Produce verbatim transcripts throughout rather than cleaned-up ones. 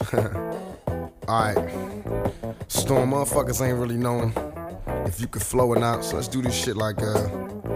Alright. Storm, motherfuckers ain't really knowing if you can flow or not, so let's do this shit like uh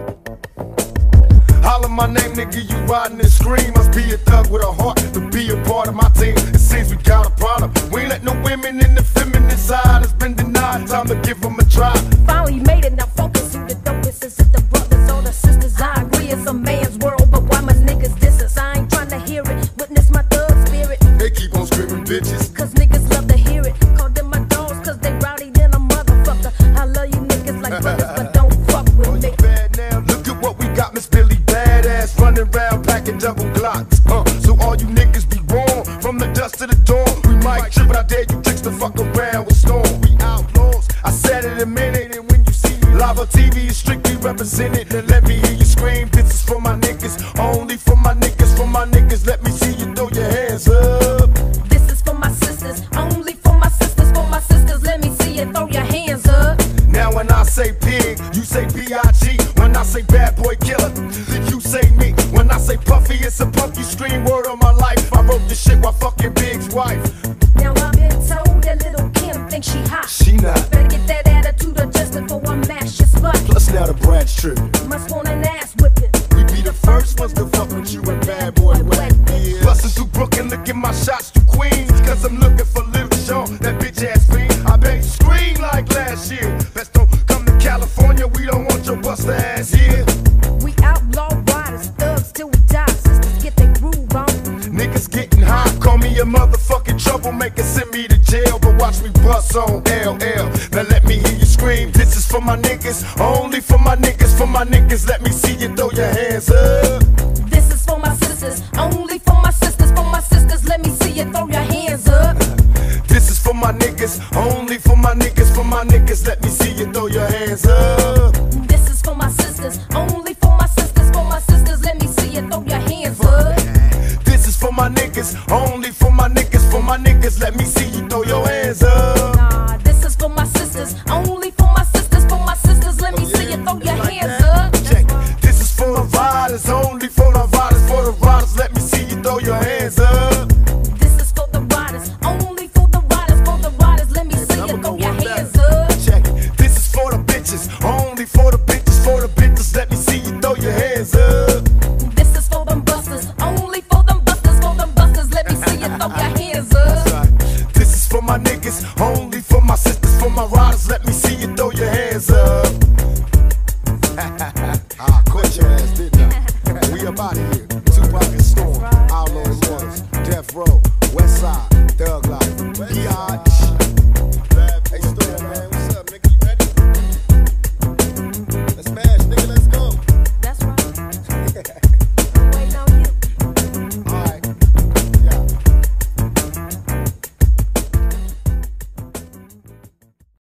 holler my name, nigga, you riding and scream. Must be a thug with a heart to be a part of my team. It seems we got a problem. We ain't let no women in the feminine side. It's been denied, time to give them a try. Finally made it, now focus. Who the dopest? Is it the brothers or the sisters? I agree it's a man's world, but why my niggas diss us? I ain't trying to hear it, witness my thug spirit. They keep on screaming bitches, cause niggas love to hear it. Call them my dogs, cause they rowdy than a motherfucker. I love you niggas like brothers, but don't fuck with oh, me. You bad now? Look at what we got, Miss Billy Badass, running around packing double glocks. Uh, so all you niggas be warned, from the dust to the dawn. We might trip, but I dare you tricks to fuck around with Storm. We outlaws, I said it a minute, and when you see me live on T V, it's strictly represented. Now let me hear you scream, this is for my niggas, only for my niggas, for my niggas. Let me see you throw your hands up. This is for my sisters, only for my sisters, for my sisters. Let me see you throw your hands up. Now when I say pig, you say B I G. When I say bad boy killer, then you say me. When I say puffy, it's a puff. You scream word on my life. I wrote this shit while fucking Big's wife. Now I've been told that little Kim thinks she hot. She not. Better get that attitude adjusted before I mash your spot. Plus now the Brad's tripping. Must want an ass whipping. We be the first ones to fuck with you and bad boy whack. Yeah. Bustin' through Brooklyn, looking my shots to Queens. Cause I'm looking for Lil Sean, that bitch ass fiend. I bet you scream like last year. Best don't come to California, we don't want your buster ass here. We outlaw riders, thugs till we die. Sisters get their groove on. Niggas getting high, call me a motherfucking troublemaker, send me to jail, but watch me bust on L L. Now let me hear you scream, this is for my niggas, only for my niggas, for my niggas. Let me see you throw your hands up. This is for my sisters, only for my sisters, for my sisters. Let me see you throw your hands up. This is for my niggas, only for my niggas, for my niggas. Let me see you throw your hands up. This is for my sisters, only for my sisters, for my sisters. Let me see you throw your hands up. This is for my niggas, only for my niggas, for my niggas. Let me see you throw your hands up. Nah, this is for my sisters, only for my sisters, for my sisters. Let me see you throw your hands up. Check. This is for the riders, only for the riders, for the riders. Let me see you throw your hands up.